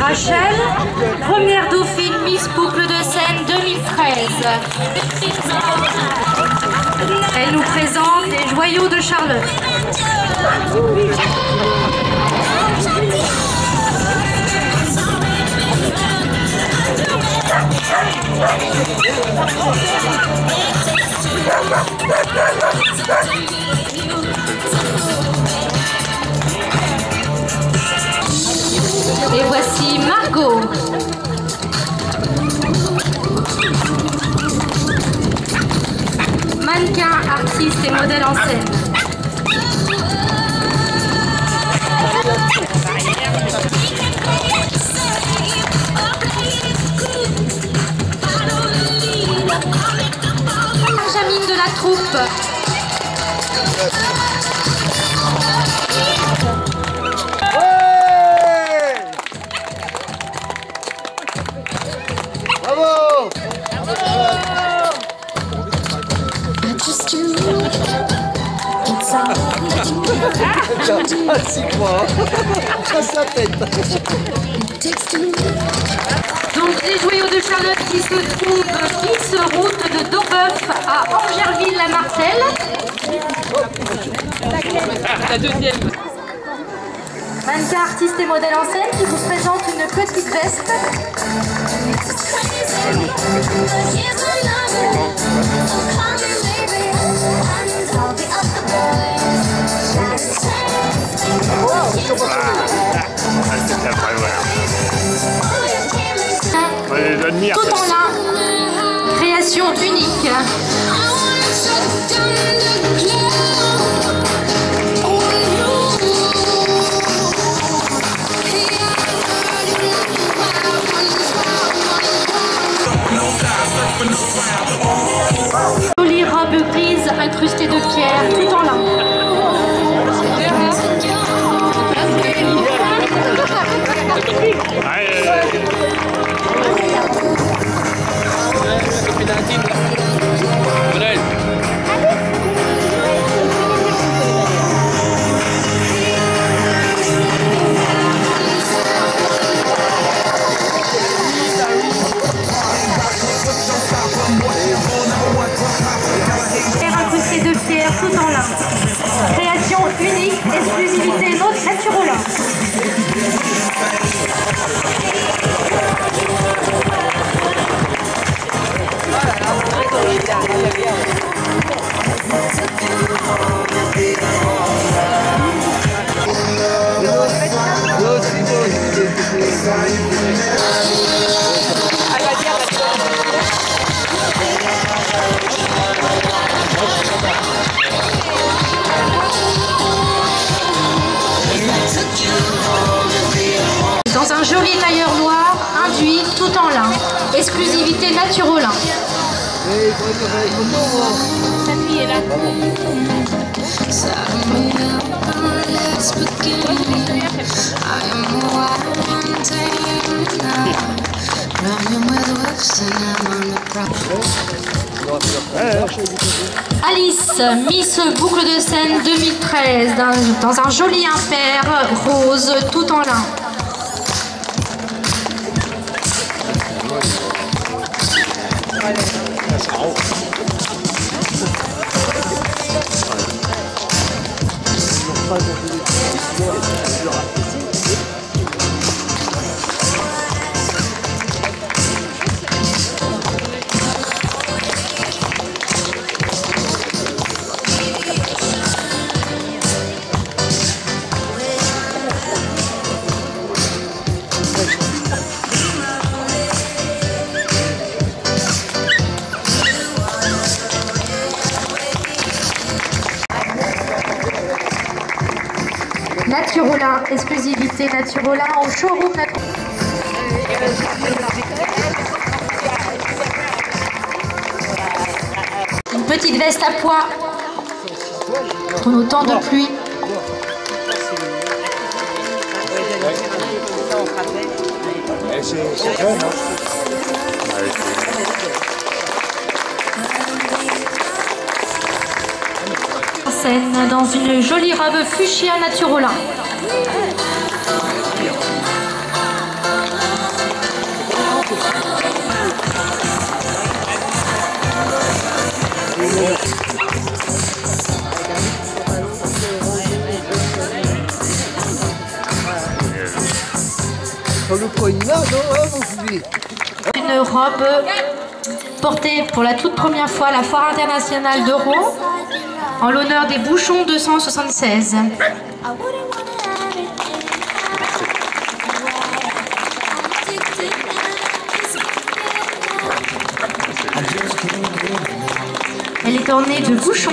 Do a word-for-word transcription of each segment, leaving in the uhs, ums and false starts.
Rachel, première dauphine Miss Boucle de Seine deux mille treize. Elle nous présente les joyaux de Charlotte. Et voici Margot. Mannequin, artiste et modèle en scène. Benjamin de la troupe. Bravo! Ah, si quoi? Ça pète. Donc les joyaux de Charlotte qui se trouvent X route de Daubeuf à Angerville-la-Martelle. La deuxième. Mannequin, artiste et modèle en scène qui vous présente une petite veste. Tout en lin, création unique. Jolie robe grise incrustée de pierre, tout en lin. Incrustée de pierre, tout en lin. Création unique, exclusivité notre Naturolin. Dans un joli tailleur noir, induit tout en lin. Exclusivité Naturolin. Sa fille est là. Alice, Miss Boucle de Seine deux mille treize, dans, dans un joli impair rose tout en lin. Naturolin, exclusivité Naturolin au showroom Naturolin. Une petite veste à pois pour nos temps de pluie. En scène dans une jolie robe fuchsia Naturolin. Une robe portée pour la toute première fois à la Foire internationale de Rouen en l'honneur des Bouchons deux cent soixante-seize. Elle est ornée de bouchons.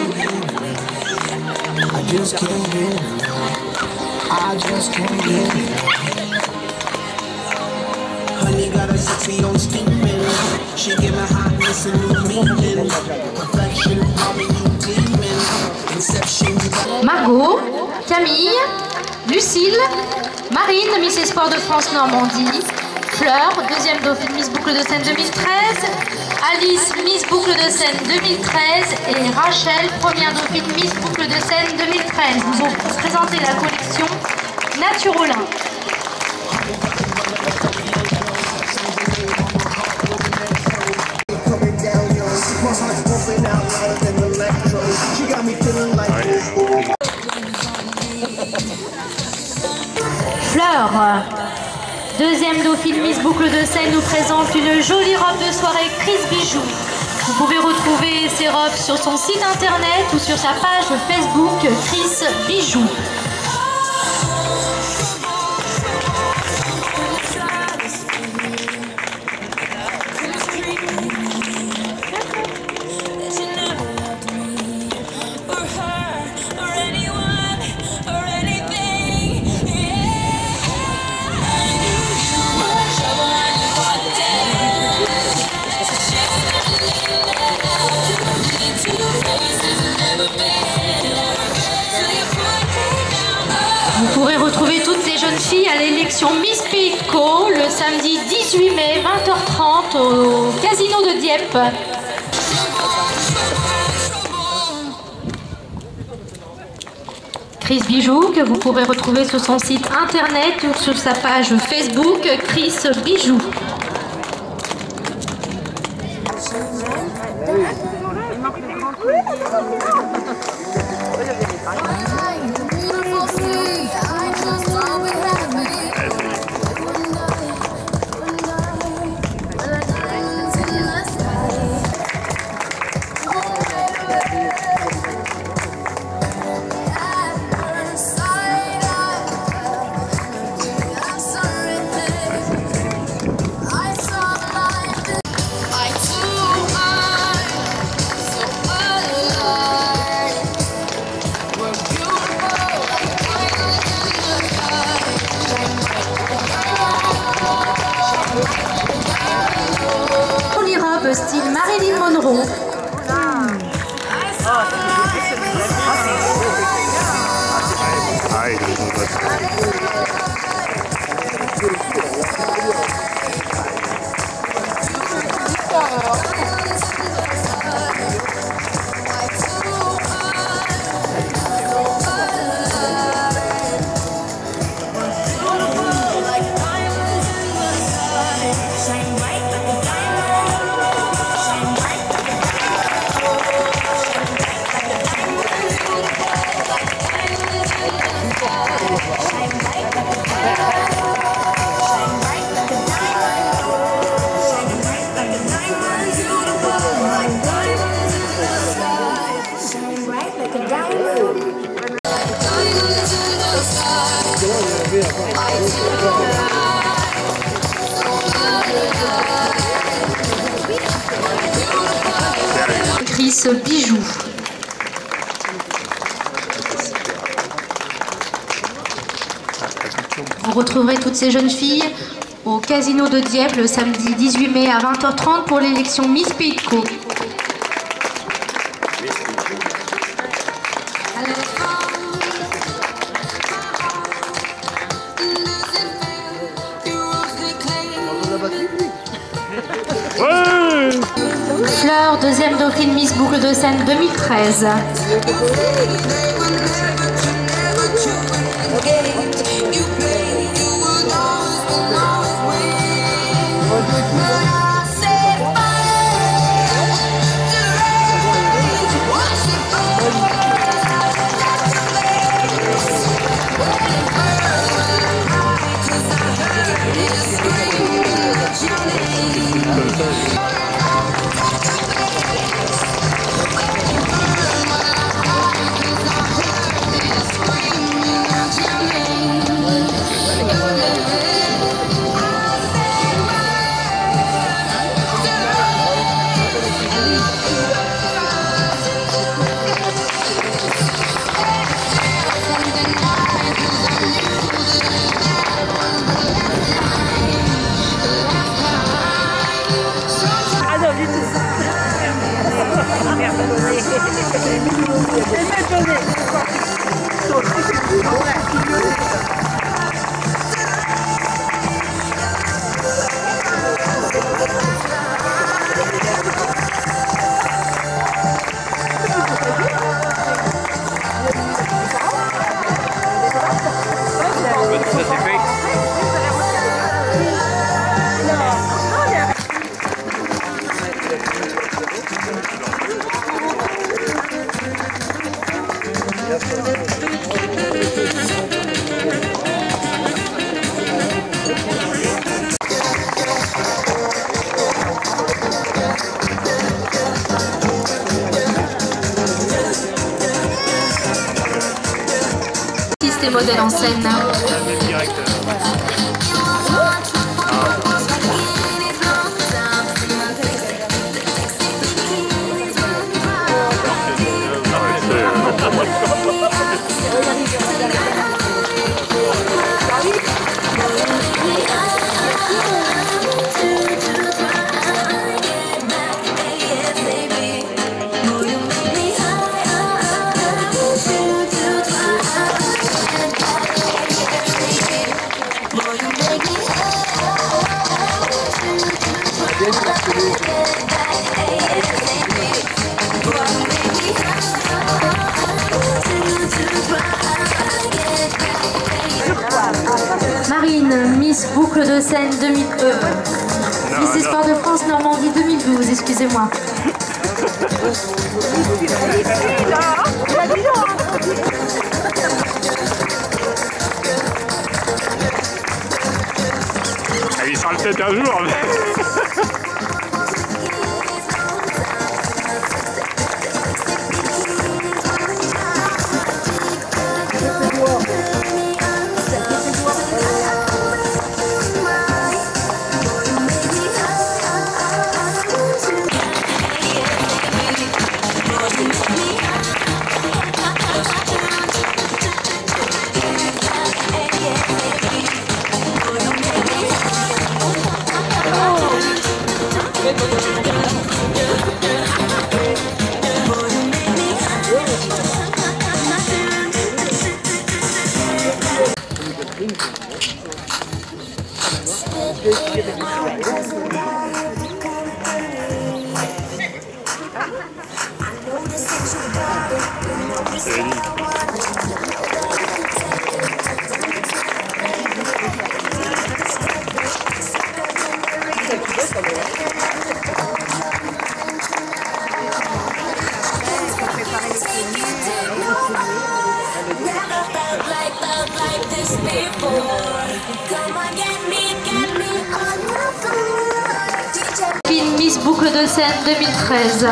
Margot, Camille, Lucille, Marine, Miss Espoir de France Normandie, Fleur, deuxième dauphine Miss Boucle de Seine deux mille treize, Alice, Miss Boucle de Seine deux mille treize et Rachel, première dauphine Miss Boucle de Seine deux mille treize. Nous vous présenter la collection Naturolin. Fleur, deuxième dauphine Miss Boucle de Seine, nous présente une jolie robe de soirée Chris Bijoux. Vous pouvez retrouver ces robes sur son site internet ou sur sa page Facebook Chris Bijoux. Vous pourrez retrouver toutes ces jeunes filles à l'élection Miss Pays de Caux le samedi dix-huit mai, vingt heures trente au Casino de Dieppe. Chris Bijoux, que vous pourrez retrouver sur son site internet ou sur sa page Facebook Chris Bijoux. Style Marilyn Monroe. Chris Bijoux. Vous retrouverez toutes ces jeunes filles au Casino de Dieppe le samedi dix-huit mai à vingt heures trente pour l'élection Miss Pays de Caux. Fleur, deuxième dauphine Miss Boucle de Seine deux mille treize. Artistes et modèles en scène. Marine, Miss Boucle de Seine deux mille deux. Miss Espoir de France Normandie deux mille douze, excusez-moi. Il sera peut-être un jour, mais... Miss Boucle de Seine deux mille treize.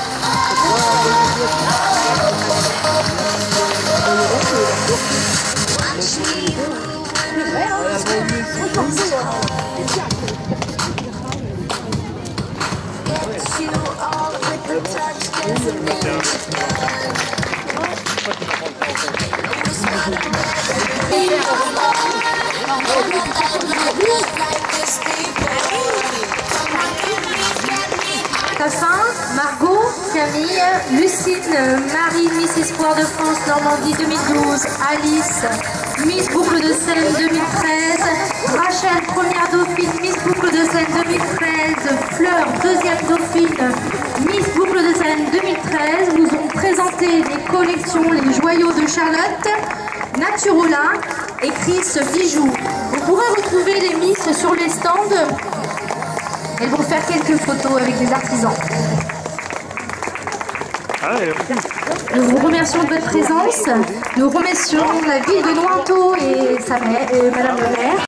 Ta fin, Margot, Camille, Lucine, Marie, Miss Espoir de France Normandie deux mille douze, Alice, Miss Boucle de Seine deux mille treize, Rachel, première dauphine, Miss Boucle de Seine deux mille treize, Fleur, deuxième dauphine, Miss Boucle de Seine deux mille treize, nous ont présenté les collections Les Joyaux de Charlotte, Naturola et Chris Bijoux. Vous pourrez retrouver les Miss sur les stands. Elles vont faire quelques photos avec des artisans. Nous vous remercions de votre présence. Nous remercions la ville de Nointot et sa mère, et Madame le maire.